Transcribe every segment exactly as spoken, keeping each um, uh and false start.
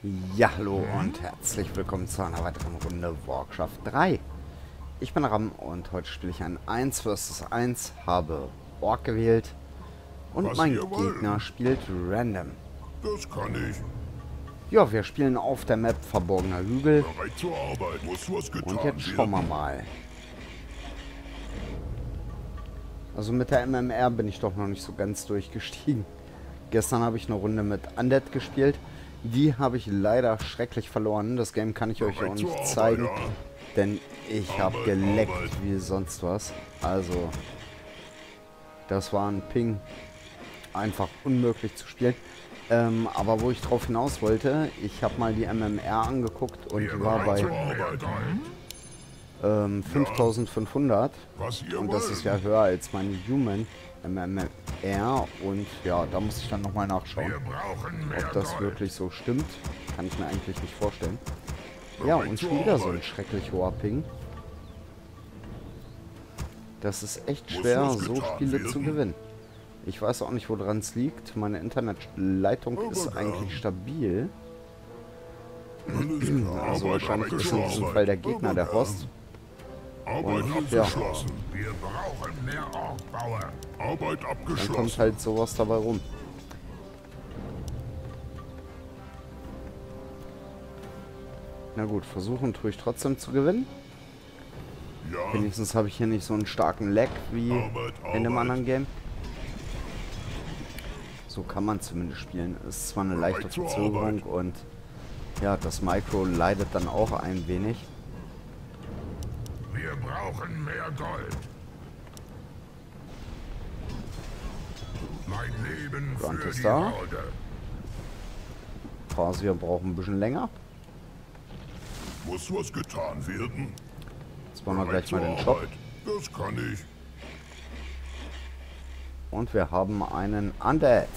Ja, hallo und herzlich willkommen zu einer weiteren Runde Warcraft drei. Ich bin Ram und heute spiele ich ein eins versus eins, habe Ork gewählt und Was mein ihr Gegner wollt. spielt Random. Das kann ich. Ja, wir spielen auf der Map Verborgener Hügel Bereit zur Arbeit. Muss was getan und jetzt schauen wir werden. mal. Also mit der M M R bin ich doch noch nicht so ganz durchgestiegen. Gestern habe ich eine Runde mit Undead gespielt. Die habe ich leider schrecklich verloren. Das Game kann ich euch auch nicht zeigen, denn ich habe geleckt wie sonst was. Also, das war ein Ping. Einfach unmöglich zu spielen. Ähm, aber wo ich drauf hinaus wollte, ich habe mal die M M R angeguckt und die war bei ähm, fünftausendfünfhundert. Was ihr Und das wollt. ist ja höher als meine Human M M R. Und ja, da muss ich dann nochmal nachschauen, Wir brauchen mehr ob das Gold. wirklich so stimmt. Kann ich mir eigentlich nicht vorstellen. Ja, und schon wieder so ein schrecklich hoher Ping. Das ist echt Muss schwer, was so getan Spiele zu werden. gewinnen. Ich weiß auch nicht, woran es liegt. Meine Internetleitung Aber ist gern. eigentlich stabil. Alles klar. Also Arbeit wahrscheinlich ist in diesem Arbeit. Fall der Gegner Aber der gern. Host. Arbeit Und, ja. abgeschlossen. Wir brauchen mehr Orkbauer. Arbeit Dann abgeschlossen. kommt halt sowas dabei rum. Na gut, versuchen tue ich trotzdem zu gewinnen. Ja, Wenigstens habe ich hier nicht so einen starken Lag wie Arbeit, in dem Arbeit. anderen Game. So kann man zumindest spielen. Es ist zwar eine Bereit leichte zur Verzögerung Arbeit. und ja, das Micro leidet dann auch ein wenig. wir brauchen mehr Gold. Mein Leben Grunt für ist die da. Horde. Phasir braucht ein bisschen länger. Muss was getan werden. Jetzt machen wir Bereit gleich mal den zur Shop. Arbeit. Das kann ich. Und wir haben einen Undead.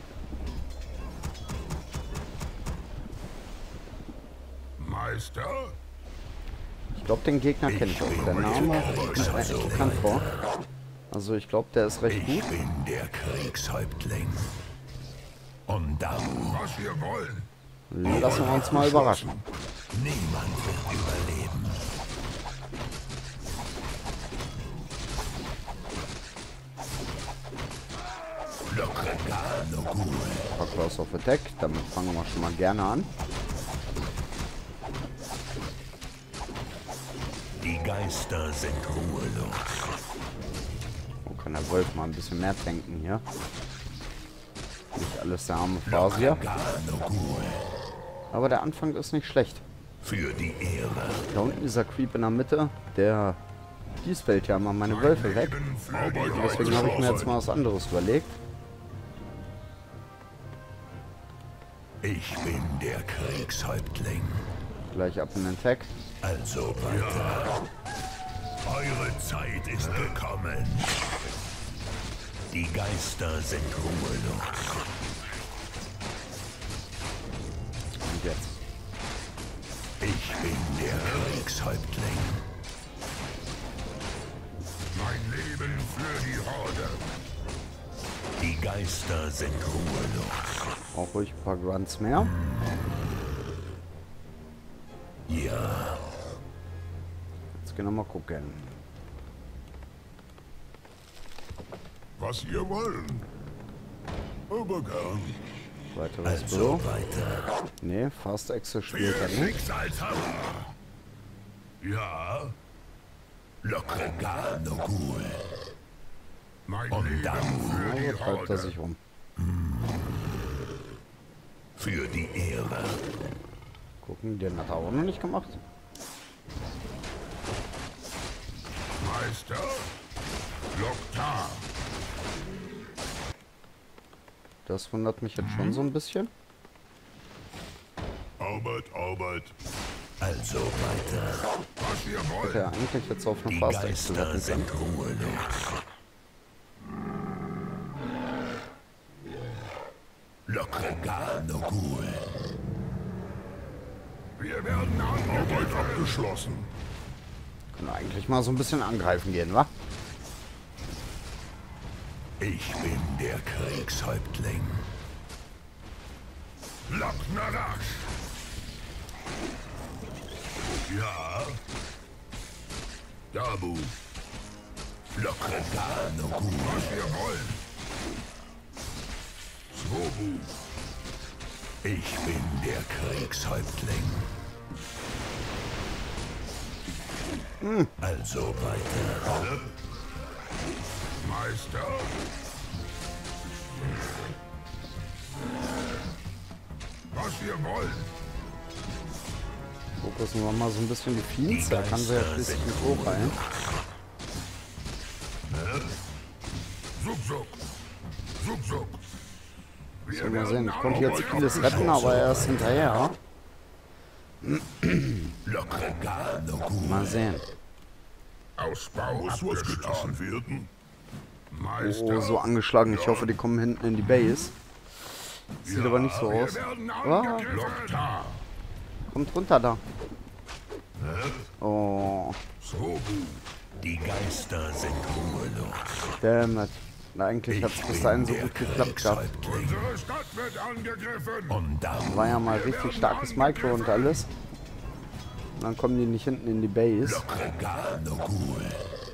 Meister? Ich glaube, den Gegner kenne ich auch. Der Name kommt mir echt bekannt vor. Also ich glaube, der ist recht gut. Ich bin der Kriegshäuptling. Und darum, Was wir wollen. Lassen wir uns mal überraschen. niemand wird überleben. Lokregano Gul. Class of Attack, damit fangen wir schon mal gerne an. Die Geister sind ruhelos. Oh, kann der Wolf mal ein bisschen mehr tanken hier. Nicht alles der arme Phasir. Lokregano Gul. Aber der Anfang ist nicht schlecht. Für die Ehre. Da unten dieser Creep in der Mitte, der diespellt ja mal meine Wölfe weg. Leben für die Deswegen Horde. habe ich mir jetzt mal was anderes überlegt. Ich bin der Kriegshäuptling. Gleich ab in den Tag. Also weiter. Eure Zeit ist gekommen. Die Geister sind ruhelos. Und jetzt. Ich bin der Kriegshäuptling. Mein Leben für die Horde. Die Geister sind ruhelos. Auch ruhig ein paar Grunts mehr. Ja, Jetzt gehen wir mal gucken. Was ihr wollen. Aber gern. Weiteres Büro. also weiter. Nee, Fast Access spielt er nicht. Schicksalshammer. Ja, Lokregano Gul. mein Und Leben dann für Also die treibt er Horde. sich um. Für die Ehre. Gucken, den hat er auch noch nicht gemacht. Meister? Loktar. Das wundert mich jetzt schon so ein bisschen. Arbeit, Arbeit. Also weiter. Was wir Hätte wollen. er eigentlich jetzt auf eine Die Fast Access Geister wetten sind können. ruhelos. Lokregano Gul. Wir werden Arbeit abgeschlossen. Können wir eigentlich mal so ein bisschen angreifen gehen, wa? Ich bin der Kriegshäuptling. Laknarash. Ja. Dabu. Lockere Garn und gut. Was wir wollen. Swobu. Ich bin der Kriegshäuptling. Hm. Also weiter. Meister. Was wir wollen. Fokussen wir mal so ein bisschen die Fiends. Da kann sie ja schließlich nicht hochheilen. Zug, zug. Zug, zug. So, mal sehen. Ich konnte jetzt vieles retten, aber er ist hinterher. Lockere Garn und gut. Mal sehen. Ausbau Muss was abgeschlossen. getan werden? Meister. Oh, so angeschlagen. Ich hoffe, die kommen hinten in die Base. Sieht aber nicht so aus. Wir werden Ah, angegriffen. Loktar. kommt runter da. Oh, Swobu. Die Geister sind ruhelos. damn it. Na, eigentlich hat es bis dahin so gut geklappt gehabt. Kriegshäuptling. Unsere Stadt wird angegriffen. Und dann War ja mal richtig starkes Micro und alles. Und dann kommen die nicht hinten in die Base. lockere Garn und gut.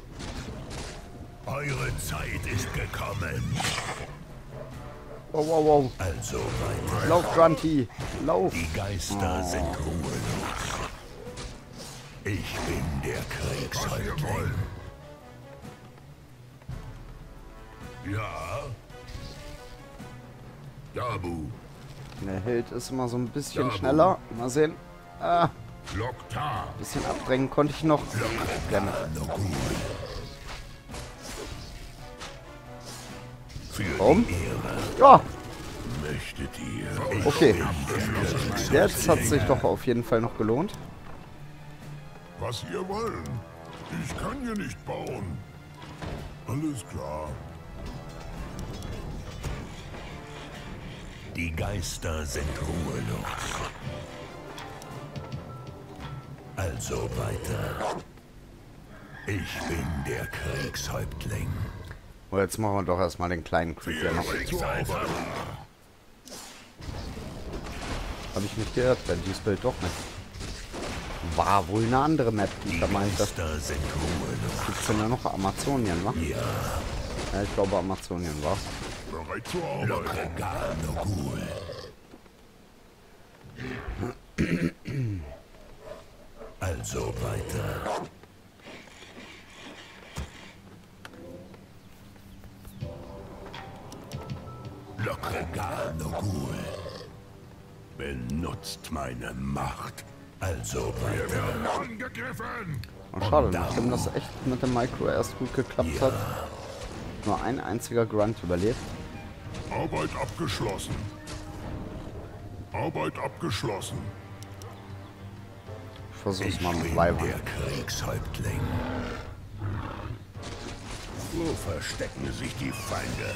Eure Zeit ist gekommen. Wow, wow, wow. Also weiter. Lauf, Grunty. Lauf. Die Geister sind ruhelos. Ich bin der Was wir Kriegshäuptling. wollen. Ja. Dabu. Der Held ist immer so ein bisschen schneller. Mal sehen. Ah, Loktar. bisschen abdrängen konnte ich noch. Gerne. Für Warum? die Ehre Ja, möchtet ihr. okay. Jetzt hat es sich doch auf jeden Fall noch gelohnt. Was ihr wollen. Ich kann hier nicht bauen. Alles klar. Die Geister sind ruhelos. Also weiter. Ich bin der Kriegshäuptling. Oh, jetzt machen wir doch erstmal den kleinen Creep hier noch. Kriegshäuptling. Habe ich mich geirrt, denn dieses Bild doch nicht. War wohl eine andere Map, die ich da meinte. Geister sind ruhelos. Gibt es denn da noch Amazonien, wa? Ja. Ja, ich glaube Amazonien war's. Bereit zur Arbeit. Lockere Garn und gut. Also weiter. Lockere Garn und gut. Benutzt meine Macht. Also Wir weiter. werden angegriffen. Oh, schade, nachdem das echt mit dem Micro erst gut geklappt hat. Nur ein einziger Grunt überlebt. Arbeit abgeschlossen. Arbeit abgeschlossen. Ich versuch's Ich mal mit bin Weibern. der Kriegshäuptling. Wo verstecken sich die Feinde?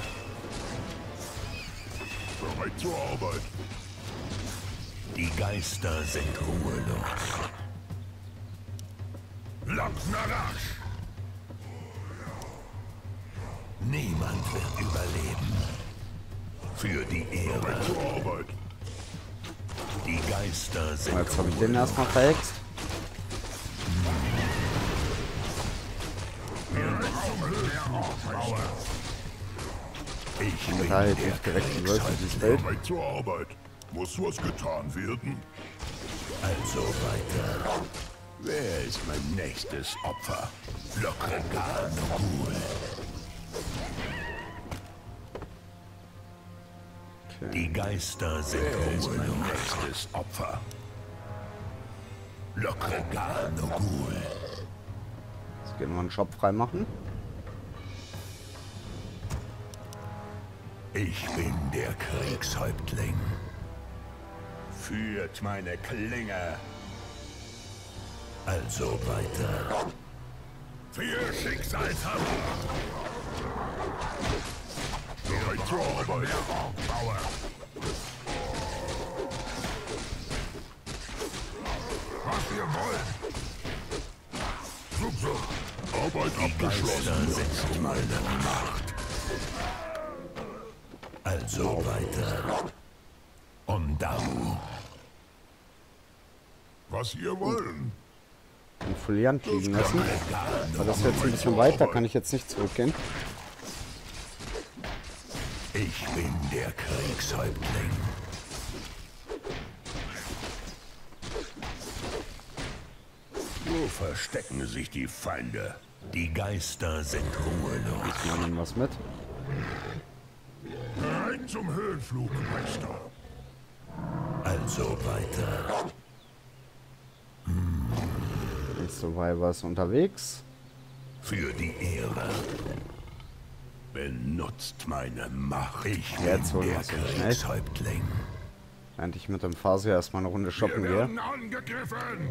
Bereit zur Arbeit. Die Geister sind ruhelos. Lapsnarasch. Niemand wird überleben. Für die Ehre. Zur Arbeit. Die Geister sind Jetzt habe ich den erstmal verhext. Ich bin Da halt der nicht direkt die Wölfe dieses Kriegshäuptling. Feld. Bereit zur Arbeit. Muss was getan werden? Also weiter. Wer ist mein nächstes Opfer? Lockere Garn und gut. Die Geister sind Wer ist mein nächstes Opfer? Lockere Garn und gut. Jetzt gehen wir einen Shop freimachen. Ich bin der Kriegshäuptling. Führt meine Klinge. Also weiter. Für Schicksalshammer. Bereit zur Arbeit. Bauer. Was wir wollen. Zug, zug. Arbeit abgeschlossen. Geister sind meine Macht. Also weiter. Und dann Was ihr wollen. den Foliant liegen lassen. Aber das ist jetzt ein bisschen weit, da kann ich jetzt nicht zurückgehen. Ich bin der Kriegshäuptling. Wo verstecken sich die Feinde? Die Geister sind ruhelos. Ich nehme was mit. Rein zum Höhenflug, Meister. Also weiter. Der Survivor ist unterwegs. Für die Ehre. Benutzt meine Macht. Ich Jetzt bin holen wir der uns den schnell. Kriegshäuptling. Während ich mit dem Phasio erstmal eine Runde shoppen Wir gehe. werden angegriffen.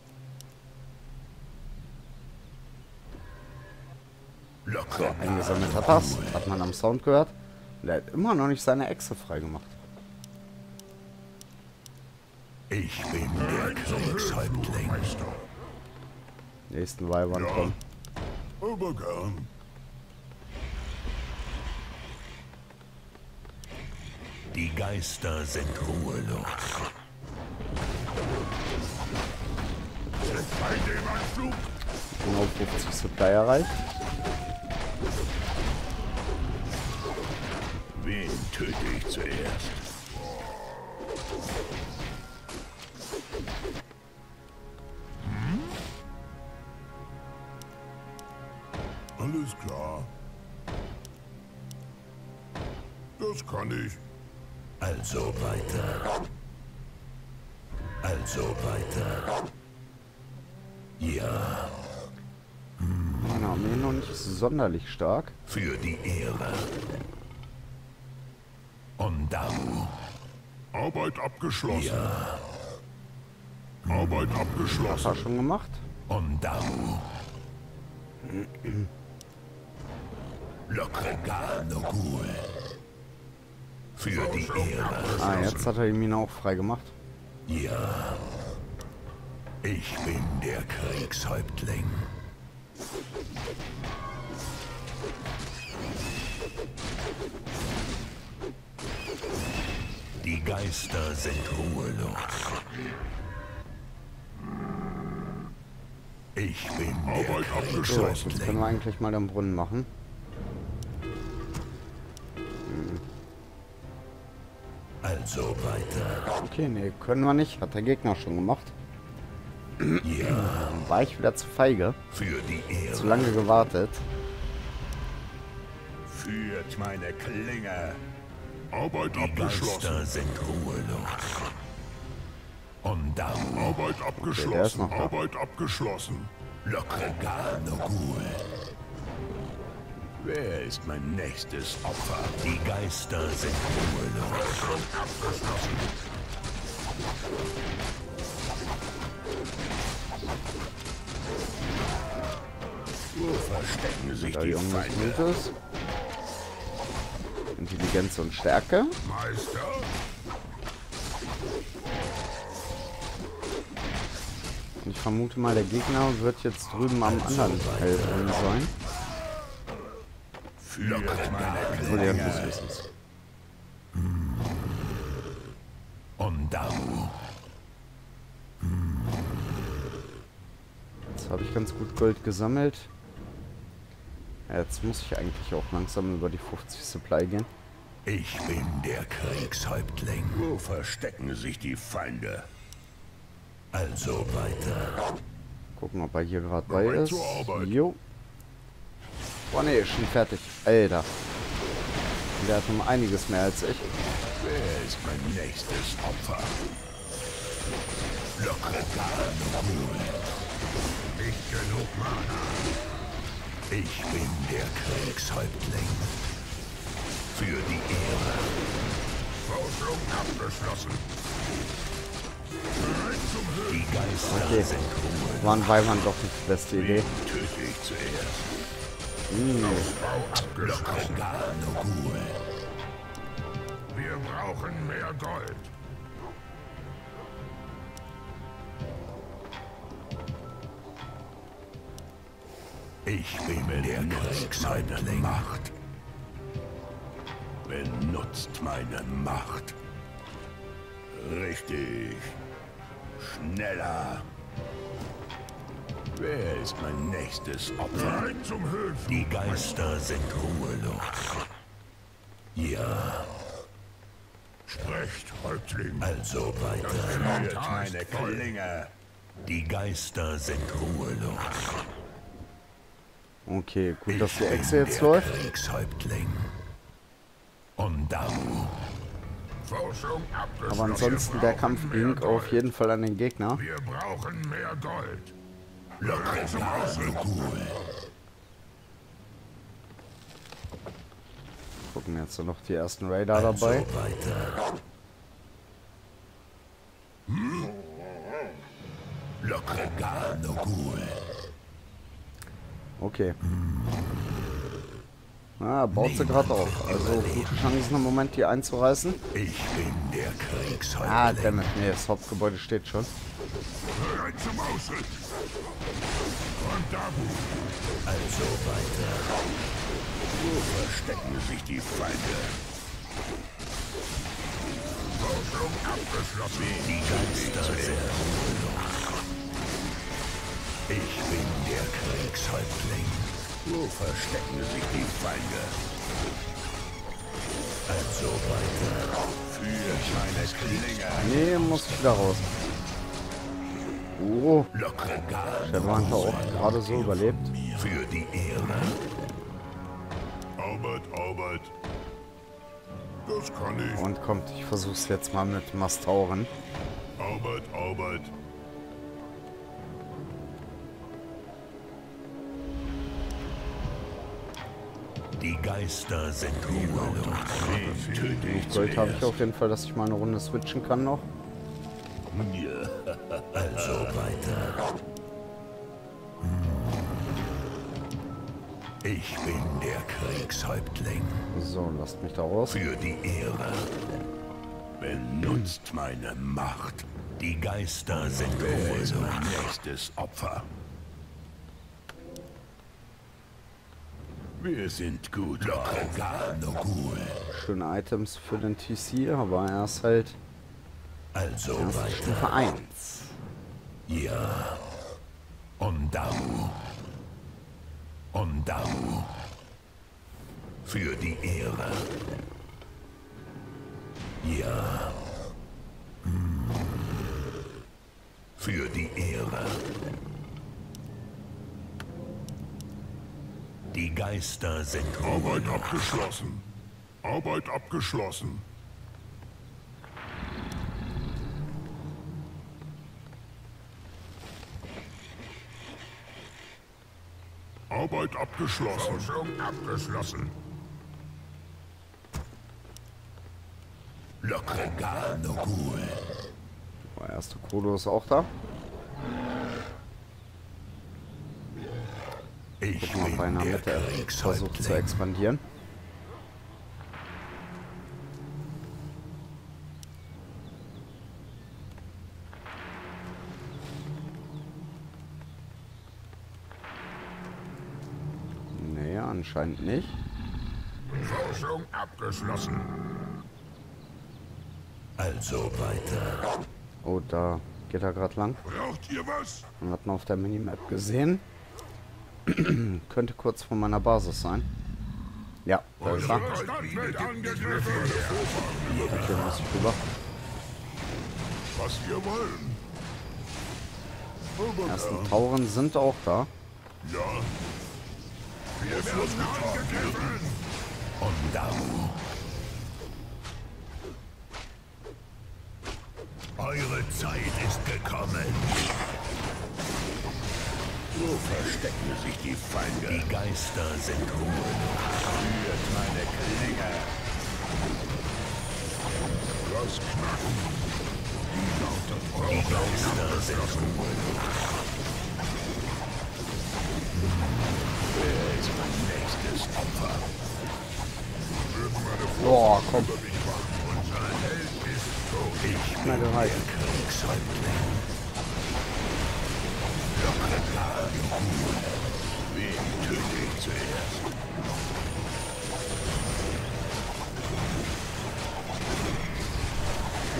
Locker Eingesammelt hat das. Hat man am Sound gehört. Und er hat immer noch nicht seine Echse freigemacht. Ich bin der Rein zum Höhenflug, Kriegshäuptling. Meister. Nächsten Weibern Ja. kommen. Aber gern. Die Geister sind ruhelos. Bei dem Anflug. Genau fünfzig Supply erreicht. Wen töte ich zuerst? Alles klar. Das kann ich. Also weiter. Also weiter. Ja, Meine Armee noch nicht sonderlich stark. für die Ehre. Ondamu. Arbeit abgeschlossen. Arbeit abgeschlossen. Das hat schon gemacht. Ondamu. Lokreganogul. Für die Ehre. Ah, jetzt hat er die Mine auch frei gemacht. Ja. Ich bin der Kriegshäuptling. Die Geister sind ruhelos. Ich bin der Arbeit So, jetzt abgeschlossen. können wir eigentlich mal den Brunnen machen. Also weiter. Okay, nee, können wir nicht. Hat der Gegner schon gemacht. Ja, Dann war ich wieder zu feige. für die Zu Ehre. lange gewartet. Führt meine Klinge. Arbeit Die abgeschlossen. Geister sind ruhelos. Ondamu. Arbeit der ist abgeschlossen. noch da. Arbeit abgeschlossen. Lokreganogul. Wer ist mein nächstes Opfer? Die Geister sind ruhelos. Wo verstecken sich Da die irgendwas Feinde? Gutes. Intelligenz und Stärke. Meister. Und ich vermute mal, der Gegner wird jetzt drüben am anderen Teil drin sein. Führt meine Obwohl der Klinge. des Wissens. Ondamu. Jetzt habe ich ganz gut Gold gesammelt. Ja, jetzt muss ich eigentlich auch langsam über die fünfzig Supply gehen. Ich bin der Kriegshäuptling. Wo verstecken sich die Feinde? Also weiter. Gucken, ob er hier gerade bei Bereit ist. zur Arbeit. Jo. Boah, nee, ist schon fertig. Alter. Der hat um einiges mehr als ich. Wer ist mein nächstes Opfer? Lokreganogul. Nicht genug Mana. Ich bin der Kriegshäuptling. Für die Ehre. Forschung abgeschlossen. Rein zum Höhen. Die Geister Okay. sind ruhig. Waren Weibern doch nicht die beste Idee. Wen töte ich zuerst? Bau abgeschlossen. Lokreganogul. Wir brauchen mehr Gold. Ich bin der Kriegshäuptling. Macht. Benutzt meine Macht. Richtig. Schneller. Wer ist mein nächstes Opfer? Bereit zum Hilfen. Die Geister sind ruhelos. Ja, Sprecht, Häuptling. also weiter. Führt Führt meine Klinge. Die Geister sind ruhelos. Okay, gut, dass die Echse jetzt Der läuft. Kriegshäuptling. Ondamu. Forschung abgeschlossen. Aber ansonsten, der Kampf ging auf jeden Fall an den Gegner. Wir brauchen mehr Gold. Lokregul. Gucken jetzt noch die ersten Raider dabei. Also weiter. Hm? Lokreganogul. Okay. Ah, baut sie gerade auf. Also gute Chancen im Moment, die einzureißen. Ich bin der Kriegshäuptling. Ah, dammit. Nee, das Hauptgebäude steht schon. Bereit zum Ausritt. Und Dabu. Also weiter. Wo verstecken sich die Feinde? Forschung abgeschlossen. Die Geister sind ruhelos. Ich bin der Kriegshäuptling. Wo verstecken sich die Feinde? Also weiter. Für meine Klinge. Nee, muss ich wieder raus. Oh, Lokregan. der war auch gerade so überlebt. Für die Ehre. Arbeit, Arbeit. Das kann ich. Und kommt, ich versuch's jetzt mal mit Mastauren. Arbeit, Arbeit. Die Geister sind ruhelos. Wen töte ich Gold habe ich zuerst? auf jeden Fall, dass ich mal eine Runde switchen kann noch. Also weiter. Ich bin der Kriegshäuptling. So, lasst mich da raus. Für die Ehre. Benutzt meine Macht. Die Geister sind ruhelos. Mein nächstes Opfer. Wir sind gut. Lokreganogul. Schöne Items für den T C, aber er ist halt Also erst weiter. Stufe eins. Ja. Ondamu. Ondamu. Für die Ehre. Ja. Hm. Für die Ehre. Die Geister sind Arbeit ruhelos. abgeschlossen. Arbeit abgeschlossen. Arbeit abgeschlossen. Forschung abgeschlossen. Lokreganogul. Der erste Kodo ist auch da. Ich Gucken wir, ob bin einer der mit der versucht zu Kriegshäuptling. expandieren. Nee, anscheinend nicht. Forschung abgeschlossen. Also weiter. Oh, da geht er gerade lang. Braucht ihr was? Man hat ihn auf der Minimap gesehen. Könnte kurz vor meiner Basis sein. Ja, da ist er. Unsere Stadt wird angegriffen. Okay, muss ich rüber. Was wir wollen. Die ersten Tauren sind auch da. Ja. Wir werden angegriffen. Ondamu. Eure Zeit ist gekommen. Wo verstecken sich die Feinde? Die Geister sind ruhelos. Führt meine Klinge. Das Knacken. Die lautet Die Geister sind ruhelos. Wer ist mein nächstes Opfer? Boah, komm. Unser Held ist tot. Ich Schnell bin gereicht. der Kriegshäuptling. Lokreganogul. Wen töte ich zuerst?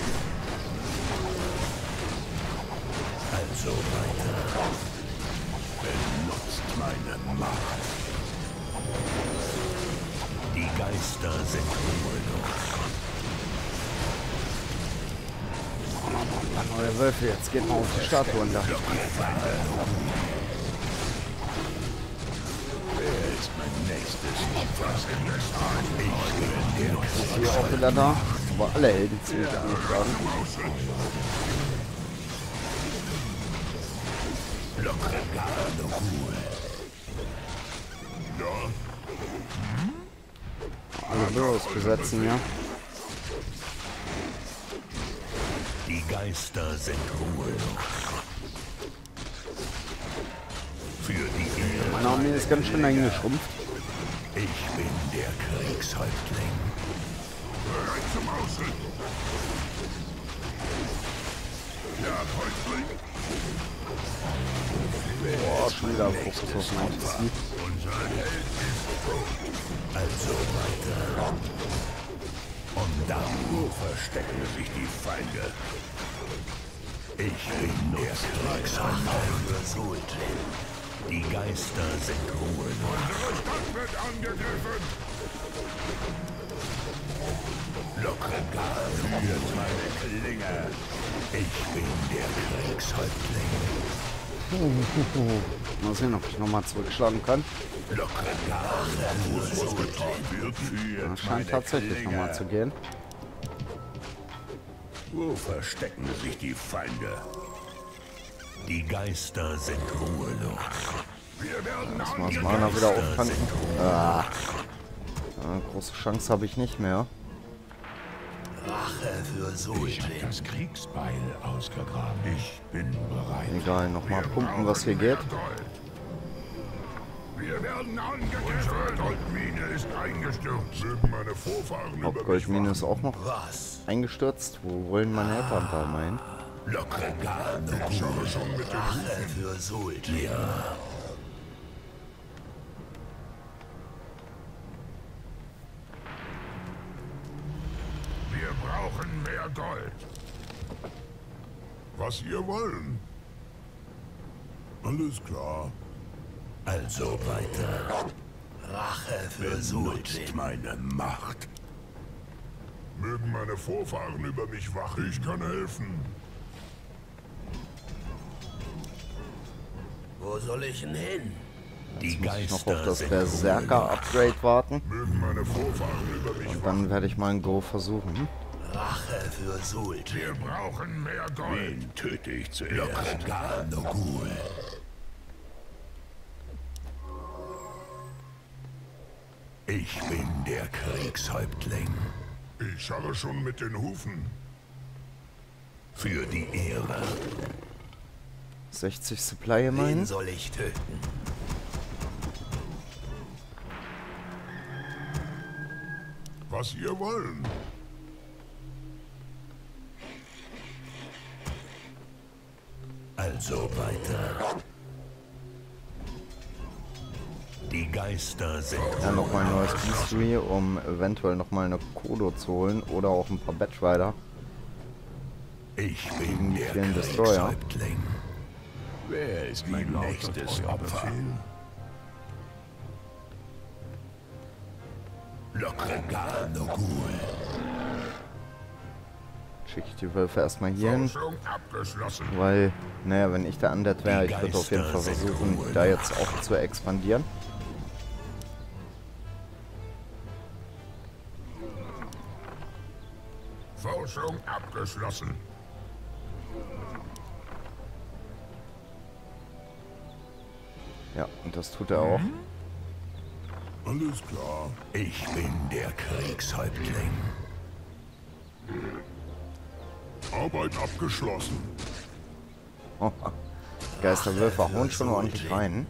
Also weiter. Geister sind ruhelos. Neue Wölfe, jetzt geht mal auf die Statuen da. Wer ist mein nächstes Opfer? Ich bin der Ist hier auch wieder da? Aber alle Helden ziemlich angeschlagen. lockere Garderuhe. Alle Büros besetzen, ja. Die Geister sind ruhelos. Für die Ehre. Meine Armee ist ganz schön eingeschrumpft. Ich bin der Kriegshäuptling. Bereit zum Ausrücken. Ja, Häuptling. Boah, schon wieder Fokus auf den Autisten. Unser Held ist tot. Also weiter. Und dann, wo verstecken sich die Feinde? Ich bin der Kriegshäuptling. Die Geister sind ruhelos. Unsere Stadt wird angegriffen. Lockere Garde führt meine Klinge. Ich bin der Kriegshäuptling. Mal sehen, ob ich nochmal zurückschlagen kann. Lockere Garde führt Das scheint tatsächlich nochmal zu gehen. Wo verstecken sich die Feinde? Die Geister sind ruhelos. Wir werden Muss man das Mana wieder auftanken. Ah. Ja, große Chance habe ich nicht mehr. Rache für Sultan. das Kriegsbeil ausgegraben. Ich bin bereit. Egal, nochmal pumpen, was hier geht. Wir werden angegriffen. Unsere Goldmine ist eingestürzt. Mögen meine Vorfahren über mich Hauptgoldmine ist wachen. auch noch Was? eingestürzt. Wo wollen meine Eltern da meinen? Lockere Garde. Ich schaue schon mit den Rache für Sultan. Ja. Wir brauchen mehr Gold. Was ihr wollen. Alles klar. Also weiter. Rache für Sultan. Meine Macht. Mögen meine Vorfahren über mich wachen. Ich kann helfen. Wo soll ich denn hin? Die Jetzt muss ich noch auf Geister das sind Berserker-Upgrade warten. Mögen meine Vorfahren über mich Und wachen. dann werde ich mal ein Go versuchen. Rache für Sultan. Wir brauchen mehr Gold. Wen töte ich zuerst? Lockere Garde. Ich bin der Kriegshäuptling. Ich scharre schon mit den Hufen. Für die Ehre. sechzig Supply Wen immerhin. soll ich töten? Was ihr wollen. Also weiter. Die Geister sind Ja, nochmal ein neues Beastry, um eventuell nochmal eine Kodo zu holen oder auch ein paar Batrider. Ich Gegen bin die der vielen Destroyer. Kriegshäuptling. Wer ist mein nächstes Opfer? Lockere Garde. Schicke ich die Wölfe erstmal hier hin. Forschung abgeschlossen. Weil, naja, wenn ich der Undead wäre, ich würde auf jeden Fall Geister sind versuchen, ruhelos. da jetzt auch zu expandieren. Forschung abgeschlossen. Ja, und das tut er auch. Alles klar. Ich bin der Kriegshäuptling. Arbeit abgeschlossen. Oh, die Geisterwölfe hauen schon ordentlich rein.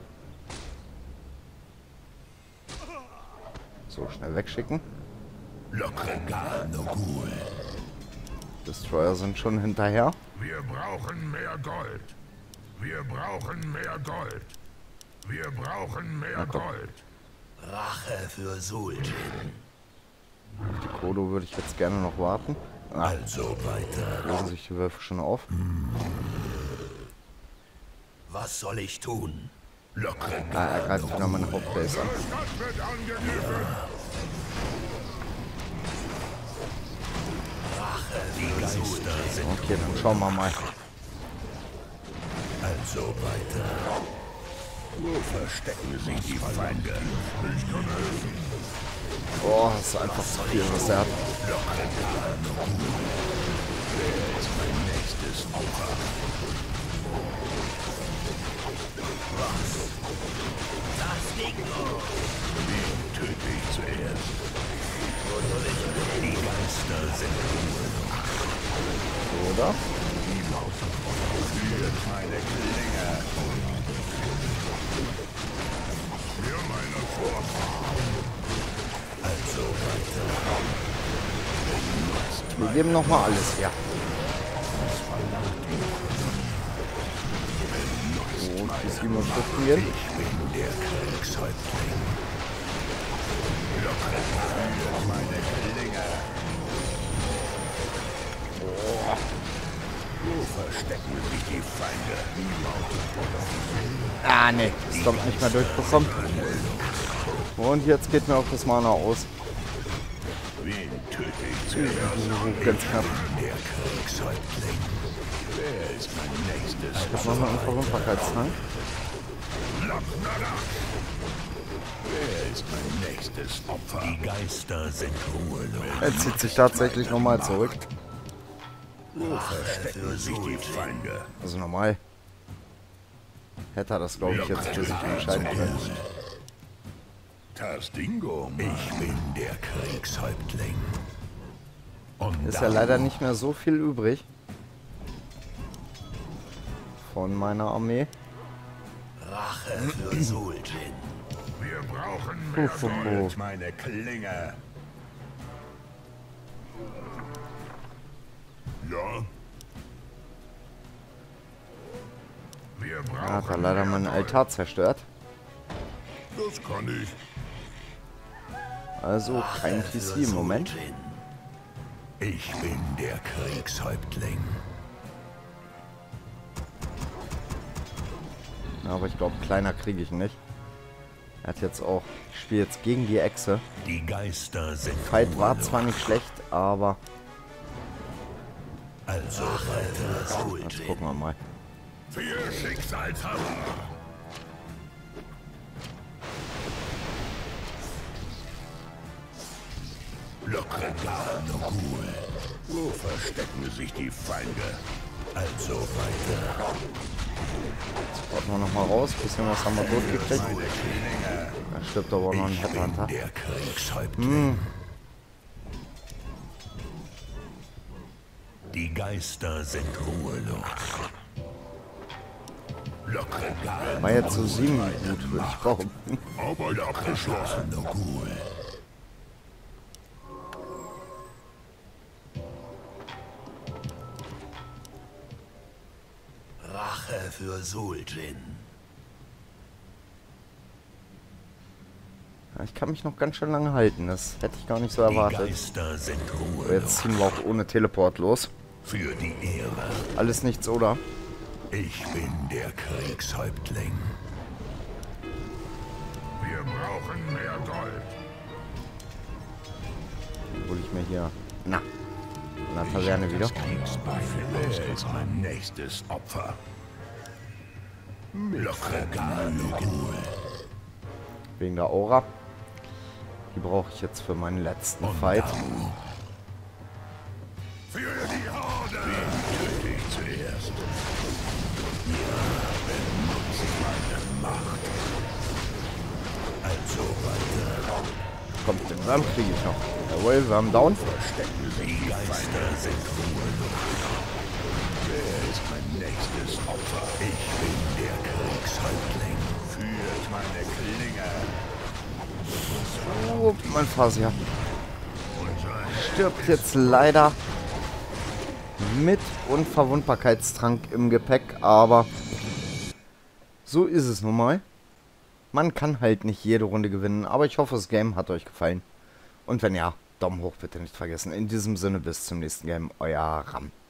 So, schnell wegschicken. Lockere Garde. Destroyer sind schon hinterher. Wir brauchen mehr Gold. Wir brauchen mehr Gold. Wir brauchen mehr komm. Gold. Rache für Sultan. Die Kodo würde ich jetzt gerne noch warten. Ah, Also weiter. lösen sich die Wölfe schon auf. Was soll ich tun? Lockere Ah, er greift wieder meine Hauptbase an. Unsere Stadt wird angegriffen. Okay, dann schauen wir mal. Also weiter. Wo verstecken sich die Feinde? Ich kann helfen. Boah, das ist einfach zu viel, was er hat. Wer ist mein nächstes Opfer? Was? Das Ding. Wen töte ich zuerst? Die Geister sind ruhelos. Oder? Führt meine Klinge. Mir meine Vorfahren. Also weiter. Wir geben nochmal alles her. So, die siebenundfünfzig gehen. Ich bin der Kriegshäuptling. Locke führt meine Klinge. Boah. Wo verstecken sich die Feinde? Ah, ne, das kommt nicht mehr durchbekommen. Und jetzt geht mir auch das Mana aus. Wen töte ich zuerst? Ganz knapp. Der Kriegshäuptling. Wer ist mein nächstes Ich hab nochmal einen Verwundbarkeitstrank. Wer ist mein nächstes Opfer? Die Geister sind ruhelos. Er zieht sich tatsächlich nochmal zurück. Wo verstecken sich die Feinde? Also normal. Hätte er das, glaube ich, jetzt für sich entscheiden können. Tastingo, ich bin der Kriegshäuptling. Und Ist ja leider nicht mehr so viel übrig von meiner Armee. Rache für Sultan. Wir brauchen mehr Puh, puh, puh. Führt meine Klinge. Ja. Wir Er hat da brauchen leider mehr meinen Gold. Altar zerstört. Das kann ich. Also kein T C im Moment. Ich bin der Kriegshäuptling. Aber ich glaube, kleiner kriege ich nicht. Er hat jetzt auch... Ich spiele jetzt gegen die Echse. Die Geister sind Fight war ruhelos. zwar nicht schlecht, aber... Also weiter. Jetzt gucken wir mal. Für Schicksalshammer. Locke Garnogul. Wo verstecken sich die Feinde? Also weiter. Warten wir nochmal raus. Bisschen was haben wir durchgekriegt. Da stirbt aber auch noch ein Ich bin Headhunter. der Kriegshäuptling. Die Geister sind ruhelos. Locke Garnogul. War jetzt so sieben gut, würde ich behaupten. Arbeit abgeschlossen. Garnogul. Rache für Sultan. Ja, ich kann mich noch ganz schön lange halten. Das hätte ich gar nicht so Die erwartet. Geister sind So, ruhelos. jetzt ziehen wir auch ohne Teleport los. Für die Ehre. Alles nichts, oder? Ich bin der Kriegshäuptling. Wir brauchen mehr Gold. Hol ich mir hier... Na. In der Taverne wieder. Wer ist mein nächstes Opfer? Locke Garnogul. Wegen der Aura. Die brauche ich jetzt für meinen letzten Fight. Für die Horde. Töte ich zuerst. Ja, benutze meine Macht. Also weiter. Kommt, den Wurm kriege ich noch. Jawohl, Wurm down. Verstecken sich die Geister sind ruhelos. Wer ist mein nächstes Opfer? Ich bin der Kriegshäuptling. Führt meine Klinge. Oh, mein Fasia. Stirbt jetzt leider mit Unverwundbarkeitstrank im Gepäck, aber so ist es nun mal. Man kann halt nicht jede Runde gewinnen, aber ich hoffe, das Game hat euch gefallen. Und wenn ja, Daumen hoch bitte nicht vergessen. In diesem Sinne, bis zum nächsten Game, euer Ram.